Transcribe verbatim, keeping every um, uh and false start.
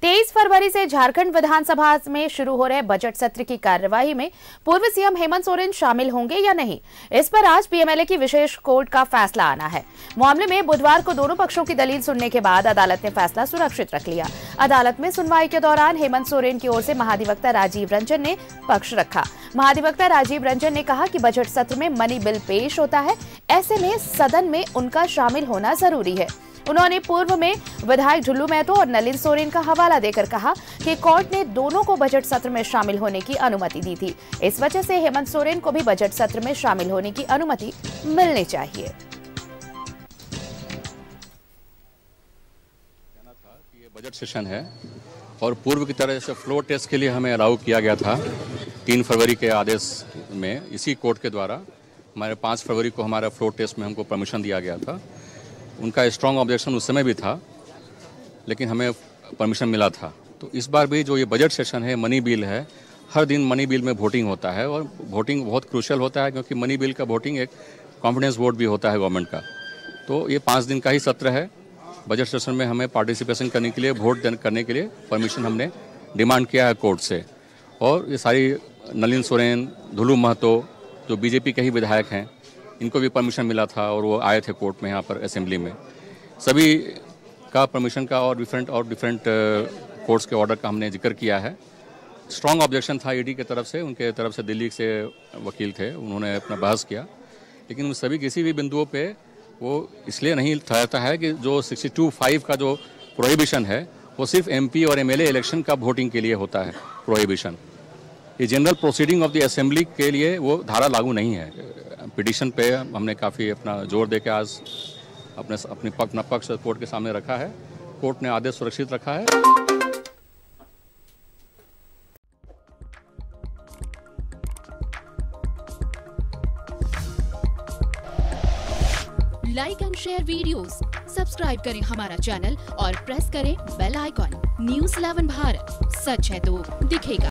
तेईस फरवरी से झारखंड विधानसभा में शुरू हो रहे बजट सत्र की कार्यवाही में पूर्व सीएम हेमंत सोरेन शामिल होंगे या नहीं, इस पर आज पीएमएलए की विशेष कोर्ट का फैसला आना है। मामले में बुधवार को दोनों पक्षों की दलील सुनने के बाद अदालत ने फैसला सुरक्षित रख लिया। अदालत में सुनवाई के दौरान हेमंत सोरेन की ओर से महाधिवक्ता राजीव रंजन ने पक्ष रखा। महाधिवक्ता राजीव रंजन ने कहा कि बजट सत्र में मनी बिल पेश होता है, ऐसे में सदन में उनका शामिल होना जरूरी है। उन्होंने पूर्व में विधायक ढुल्लू महतो और नलिन सोरेन का हवाला देकर कहा कि कोर्ट ने दोनों को बजट सत्र में शामिल होने की अनुमति दी थी, इस वजह से हेमंत सोरेन को भी बजट सत्र में शामिल होने की अनुमति मिलनी चाहिए। कहना था कि ये बजट सेशन है और पूर्व की तरह से फ्लोर टेस्ट के लिए हमें अलाउ किया गया था तीन फरवरी के आदेश में। इसी कोर्ट के द्वारा हमारे पाँच फरवरी को हमारा फ्लोर टेस्ट में हमको परमिशन दिया गया था। उनका स्ट्रॉन्ग ऑब्जेक्शन उस समय भी था, लेकिन हमें परमिशन मिला था। तो इस बार भी जो ये बजट सेशन है, मनी बिल है, हर दिन मनी बिल में वोटिंग होता है और वोटिंग बहुत क्रूशियल होता है, क्योंकि मनी बिल का वोटिंग एक कॉन्फिडेंस वोट भी होता है गवर्नमेंट का। तो ये पाँच दिन का ही सत्र है। बजट सेशन में हमें पार्टिसिपेशन करने के लिए, वोट करने के लिए परमिशन हमने डिमांड किया है कोर्ट से। और ये सारी नलिन सोरेन, ढुल्लू महतो जो बीजेपी के ही विधायक हैं, इनको भी परमिशन मिला था और वो आए थे कोर्ट में, यहाँ पर असेंबली में। सभी का परमिशन का और डिफरेंट और डिफरेंट कोर्ट्स के ऑर्डर का हमने जिक्र किया है। स्ट्रॉन्ग ऑब्जेक्शन था ईडी की तरफ से, उनके तरफ से दिल्ली से वकील थे, उन्होंने अपना बहस किया, लेकिन उन सभी किसी भी बिंदुओं पे वो इसलिए नहीं ठहरता है कि जो सिक्सटी टू फाइव का जो प्रोहिबिशन है वो सिर्फ एमपी और एमएलए इलेक्शन का वोटिंग के लिए होता है। प्रोहिबिशन ये general proceeding of the assembly के लिए वो धारा लागू नहीं है। पिटीशन पे हमने काफ़ी अपना जोर दे के आज अपने अपनी अपना पक्ष कोर्ट के सामने रखा है। कोर्ट ने आदेश सुरक्षित रखा है। Like and share videos, subscribe करें हमारा चैनल और प्रेस करें bell icon. News eleven Bharat, सच है तो दिखेगा।